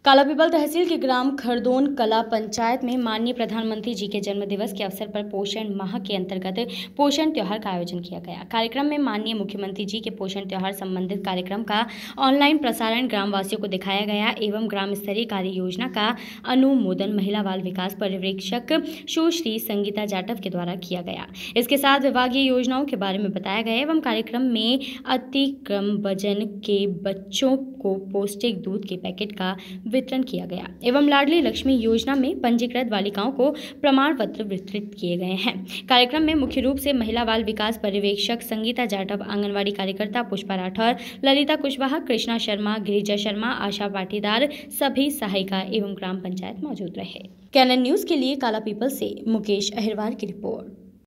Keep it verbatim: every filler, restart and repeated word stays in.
कालापीपल तहसील के ग्राम खरदोन कला पंचायत में माननीय प्रधानमंत्री जी के जन्म दिवस के अवसर पर पोषण माह के अंतर्गत पोषण त्योहार का आयोजन किया गया। कार्यक्रम में माननीय मुख्यमंत्री जी के पोषण त्योहार संबंधित कार्यक्रम का ऑनलाइन प्रसारण ग्रामवासियों को दिखाया गया एवं ग्राम स्तरीय कार्य योजना का अनुमोदन महिला बाल विकास पर्यवेक्षक सुश्री संगीता जाटव के द्वारा किया गया। इसके साथ विभागीय योजनाओं के बारे में बताया गया एवं कार्यक्रम में अतिक्रम वजन के बच्चों को पौष्टिक दूध के पैकेट का वितरण किया गया एवं लाडली लक्ष्मी योजना में पंजीकृत बालिकाओं को प्रमाण पत्र वितरित किए गए हैं। कार्यक्रम में मुख्य रूप से महिला बाल विकास पर्यवेक्षक संगीता जाटव, आंगनवाड़ी कार्यकर्ता पुष्पा राठौर, ललिता कुशवाहा, कृष्णा शर्मा, गिरिजा शर्मा, आशा पाटीदार, सभी सहायिका एवं ग्राम पंचायत मौजूद रहे। कैनन न्यूज के लिए कालापीपल से मुकेश अहिरवार की रिपोर्ट।